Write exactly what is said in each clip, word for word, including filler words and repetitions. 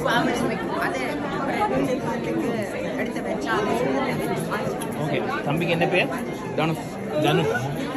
Okay, தம்பிக்கு என்ன பேர்? தனுஷ். தனுஷ்.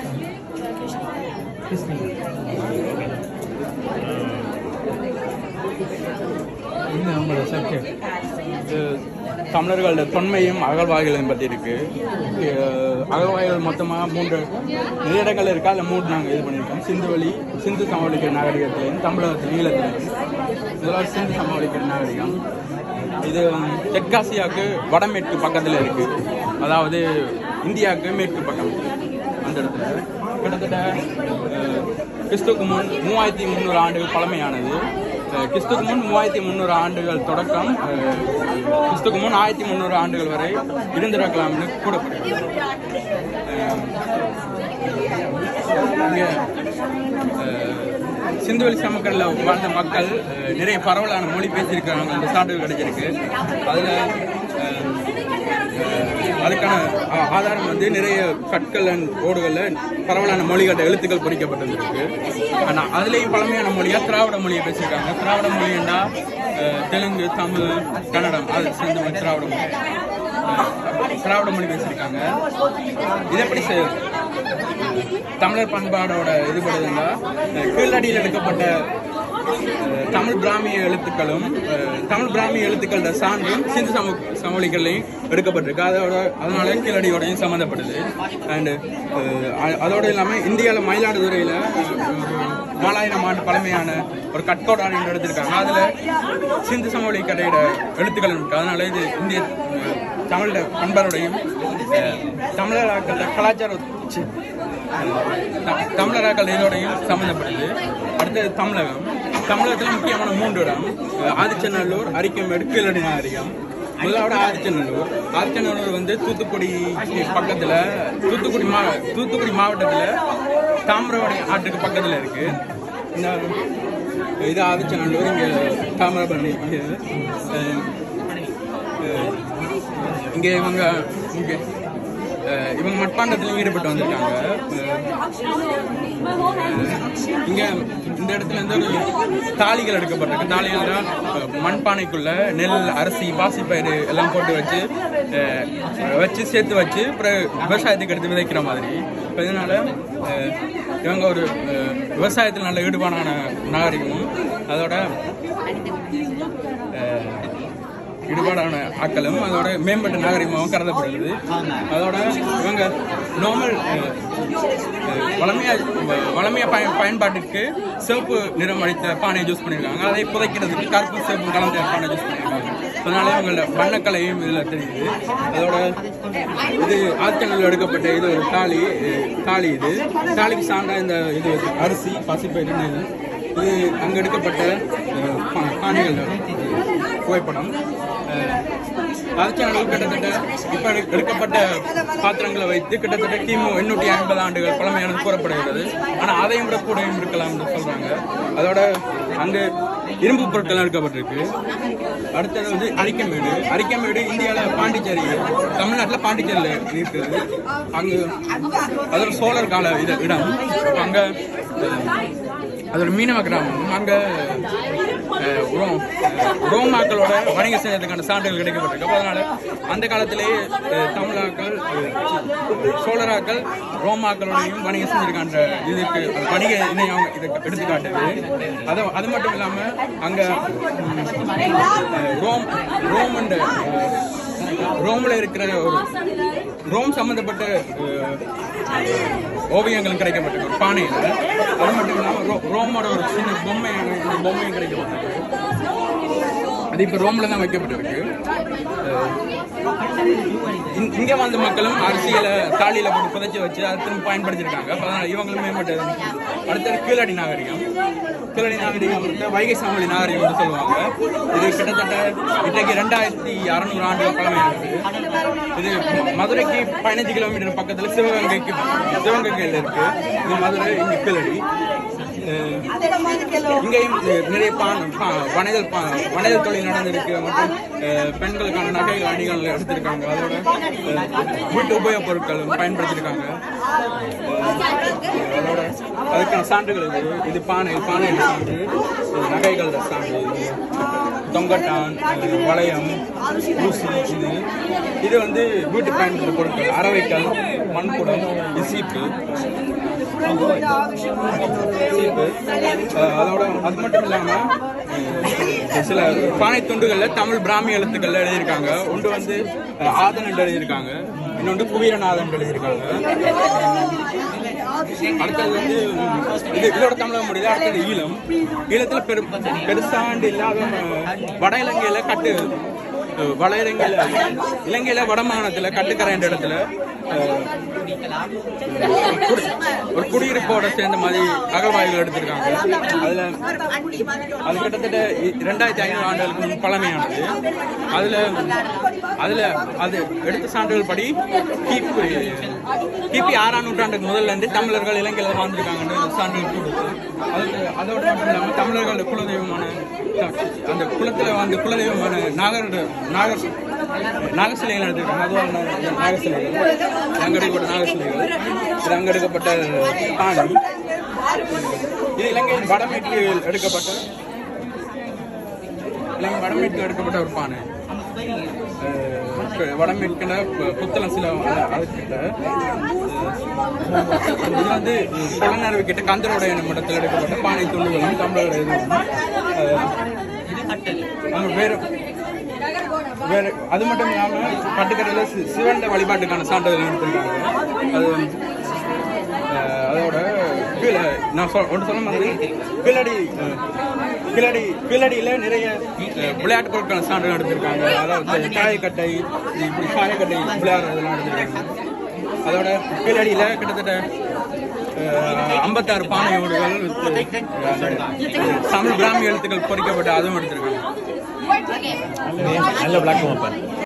நம்மளோட சப்ஜெக்ட் தமிழர்களோட தொன்மையும் அகழ்வாய்களையும் பற்றி இருக்கு. அகழ்வாய்கள் மொத்தமாக மூன்று நிறைய இடங்கள் இருக்கா, அதில் மூன்று நாங்கள் இது பண்ணியிருக்கோம். சிந்துவெளி, சிந்து சமவெளிக்கிற நாகரிகத்திலையும் தமிழகத்தில் ஈழத்திலையும். இதெல்லாம் சிந்து சமவெளிக்கிற நாகரிகம். இது தெற்காசியாவுக்கு வடமேற்கு பக்கத்தில் இருக்கு, அதாவது இந்தியாவுக்கு மேற்கு பக்கம். அந்த இடத்துல கிட்டத்தட்ட கிறிஸ்துக்கு முன் மூவாயிரத்தி முந்நூறு ஆண்டுகள் பழமையானது. கிறிஸ்துக்கு முன் மூவாயிரத்தி முந்நூறு ஆண்டுகள் தொடக்கம் கிறிஸ்துக்கு முன் ஆயிரத்தி முந்நூறு ஆண்டுகள் வரை இருந்திருக்கலாம்னு கூறப்படுகிறது. இங்கே சிந்துவெளி சமக்கல்ல வாழ்ந்த மக்கள் நிறைய பரவலான மொழி பேசியிருக்கிறாங்க. அந்த சான்றுகள் கிடைச்சிருக்கு. அதில் அதுக்கான ஆதாரம் வந்து நிறைய கற்கள் ஓடுகளில் பரவலான மொழிகள எழுத்துக்கள் பொறிக்கப்பட்டிருக்கு. ஆனால் அதுலேயும் பழமையான மொழியாக திராவிட மொழியை பேசியிருக்காங்க. திராவிட மொழின்னா தெலுங்கு, தமிழ், கன்னடம், அது சேர்ந்து திராவிட மொழி திராவிட மொழி பேசியிருக்காங்க. இது எப்படி தமிழர் பண்பாடோட இதுபடுதுன்னா, கீழடியில் எடுக்கப்பட்ட தமிழ் பிராமிய எழுத்துக்களும் தமிழ் பிராமிய எழுத்துக்களோட சான்றும் சிந்து சம சமவெளிகளையும் எடுக்கப்பட்டிருக்கு. அதோட அதனால கீழடியோடையும் சம்மந்தப்படுது. அண்டு அதோடு இல்லாமல் இந்தியாவில் மயிலாடுதுறையில் நாலாயிரம் ஆண்டு பழமையான ஒரு கட்கோடான எடுத்திருக்காங்க. அதில் சிந்து சமவெளி கடையோட எழுத்துக்கள் இருக்கு. அதனால இது இந்திய தமிழோட பண்பாடோடையும் தமிழராக்கள கலாச்சார தமிழராக்கள் இதோடையும் சம்மந்தப்படுது. அடுத்தது தமிழகம். தமிழகத்தில் முக்கியமான மூன்று இடம்: ஆதிச்சநல்லூர், அரிக்கமேடு, கீழடி நாகரிகம். முதலாவது ஆதிச்சநல்லூர். ஆதிச்சநல்லூர் வந்து தூத்துக்குடி பக்கத்தில், தூத்துக்குடி மா தூத்துக்குடி மாவட்டத்தில் தாமிரபரணி ஆற்றுக்கு பக்கத்தில் இருக்கு. இந்த இது ஆதிச்சநல்லூர். இங்கே தாமிரபரணி இங்கே இவங்க இங்கே இவங்க மட்பாண்டத்திலையும் ஈடுபட்டு வந்திருக்காங்க. இங்க இந்த இடத்துல இருந்து ஒரு தாலிகள் எடுக்கப்பட்டிருக்கு. தாலிகள் மண்பானைக்குள்ள நெல், அரிசி, பாசிப்பயிறு எல்லாம் போட்டு வச்சு வச்சு சேர்த்து வச்சு அப்புறம் விவசாயத்துக்கு எடுத்து விதைக்கிற மாதிரி. இதனால இவங்க ஒரு விவசாயத்தில் நல்ல ஈடுபாடான நாகரிகமும் அதோட ஈடுபாடான ஆக்களும் அதோட மேம்பட்ட நாகரிகமாகவும் கருதப்படுகிறது. அதோட இவங்க நார்மல் வளமையா வளமையா பய பயன்பாட்டிற்கு சிவப்பு நிறம் அளித்த பானையை யூஸ் பண்ணியிருக்காங்க. அதை புதைக்கிறதுக்கு கருப்பு சிவப்பு கலந்த பானை யூஸ் பண்ணியிருக்காங்க. அதனால இவங்களோட வண்ணக்கலையும் இதில் தெரியுது. அதோட இது ஆத்தனில் எடுக்கப்பட்ட இது ஒரு தாலி தாலி இது தாலிக்கு சார்ந்த இந்த இது அரிசி, பசிப்பயிறு, நெல். இது அங்கே எடுக்கப்பட்ட பானைகள் புகைப்படம். ஆதிச்சநல்லூர் கிட்டத்தட்ட இப்ப எடுக்கப்பட்ட பாத்திரங்களை வைத்து கிட்டத்தட்ட கிமு எண்ணூற்றி ஐம்பது ஆண்டுகள் பழமையானது கூறப்படுகிறது. ஆனால் அதையும் விட கூடயும் இருக்கலாம் என்று சொல்றாங்க. அதோட அங்கு இரும்பு பொருட்கள் எடுக்கப்பட்டிருக்கு. அடுத்தது வந்து அரிக்கமேடு. அரிக்கமேடு இந்தியாவில் பாண்டிச்சேரி, தமிழ்நாட்டில் பாண்டிச்சேரியில் இருக்குது. அங்கு அதோட சோழர் கால இது இடம். அங்க அதோட மீனவ கிராமம். அங்க ரோமாக்களோட வணிக செய்யறதுக்கான சான்றுகள் கிடைக்கப்பட்டிருக்கு. அதனால அந்த காலத்திலேயே தமிழாக்கள், சோழராக்கள் ரோமாக்களோடையும் வணிகம் செஞ்சிருக்கான்ற இதுக்கு வணிக இணையம் இதை எடுத்துக்காட்டுது. அது அது மட்டும் இல்லாம அங்க ரோம் ரோம் அண்ட் ரோம்ல இருக்கிற ஒரு ரோம் சம்பந்தப்பட்ட ஓவியங்களும் கிடைக்கப்பட்டிருக்கு பானையில். அது மட்டும் இல்லாம ரோமோட ஒரு சின்ன பொம்மை பொம்மையும் கிடைக்கப்பட்டிருக்கு. அது இப்ப ரோம்ல தான் வைக்கப்பட்டிருக்கு. இங்க வந்த மக்களும் அரசியலை தாலியில போட்டு புதைச்சி வச்சு அதை திரும்ப பயன்படுத்திருக்காங்க. அதனால இவங்களும் மேம்பட்டது. அடுத்தது கீழடி நாகரிகம். கீழடி நாகரிகம் வைகை சமவெளி நாகரிகம் சொல்லுவாங்க. இது கிட்டத்தட்ட இன்றைக்கு ரெண்டாயிரத்தி அறுநூறு ஆண்டுகள் பழமையானது. இது மதுரைக்கு பதினஞ்சு கிலோமீட்டர் பக்கத்துல சிவகங்கைக்கு சிவகங்கையில் இருக்கு. இது மதுரை, இங்க கீழடி. இங்கேயும் நிறைய வனைதல் வனைதல் தொழில் நடந்திருக்கு. மற்றும் பெண்களுக்கான நகைகள், அணிகள் எடுத்திருக்காங்க. அதோட வீட்டு உபயோகப் பொருட்களும் பயன்படுத்தியிருக்காங்க. அதோட அதுக்கான சான்றுகள் இது இது பானை பானை சான்று, நகைகளோட சான்று. தொங்கட்டான், வளையம், ஊசி, இது இது வந்து வீட்டு பயன்படுத்த பொருட்கள். அரவைக்கல், மண்குடம், சீப்பு சீப்பு அதோட அது மட்டும் இல்லாமல் சில பானை துண்டுகளில் தமிழ் பிராமி எழுத்துக்கள்ல எழுதியிருக்காங்க. ஒன்று வந்து ஆதன் என்று எழுதியிருக்காங்க, இன்னொன்று குவீரநாதன் எழுதியிருக்காங்க. அடுத்தது வந்து இது இதோட தமிழக முடியுது. அடுத்தது ஈழம். ஈழத்துல பெரு பெருசாண்டு இல்லாத வட இலங்கையில கட்டு வட இலங்கையில இலங்கையில வடமாகாணத்துல கட்டுக்கரை என்ற இடத்துல ஒரு குடியிருப்போட சேர்ந்த மாதிரி அகழ்வாய்வுகள் எடுத்திருக்காங்க. அதுல அது கிட்டத்தட்ட இரண்டாயிரத்தி ஐநூறு ஆண்டுகளுக்கு பழமையானது. அதுல அதுல அது எடுத்த சான்றுகள் படி கிபி கிபி ஆறாம் நூற்றாண்டுக்கு முதல்ல இருந்து தமிழர்கள் இலங்கையில வாழ்ந்திருக்காங்கன்னு சான்றுகள் கொடுத்து அதுக்கு அதோட மட்டும் இல்லாமல் தமிழர்கள் குலதெய்வமான அந்த குலத்துல வந்து குலதெய்வமான நாகர் நாகர் நாகசிலைகள் எடுத்திருக்காங்க. அதுவும் நாகசிலைகள் அங்க எடுக்கப்பட்ட நாகசிலைகள் இது அங்க எடுக்கப்பட்ட பாணி. இது இலங்கையின் வடமேற்கில் எடுக்கப்பட்ட இலங்கை வடமேற்கில் எடுக்கப்பட்ட ஒரு பானை. வடமேற்கின புத்தளம் சில அதுக்கிட்ட இது வந்து புலனறிவு கிட்ட கந்தரோட இடத்தில் எடுக்கப்பட்ட பானை துண்டுகளும் தமிழோட இதுவும் வேறு வேறு அது மட்டும் இல்லாமல் கட்டுக்கரையில் சிவண்ட வழிபாட்டுக்கான சான்றிதழ் எடுத்திருக்காங்க. அது அதோட கீழே நான் சொல் ஒன்று சொல்ல மாதிரி கீழடி கீழடி கீழடியில் நிறைய விளையாட்டு பொருட்கள் சான்றிதழ் எடுத்திருக்காங்க. அதாவது காயக்கட்டை, இப்படி காயக்கட்டை விளையாடுறதெல்லாம் எடுத்திருக்காங்க. அதோட கீழடியில் கிட்டத்தட்ட ஐம்பத்தாறு பானையோடுகள் தமிழ் பிராமி எழுத்துக்கள் பொறிக்கப்பட்ட அதுவும் எடுத்திருக்காங்க. நல்ல விளக்கம்.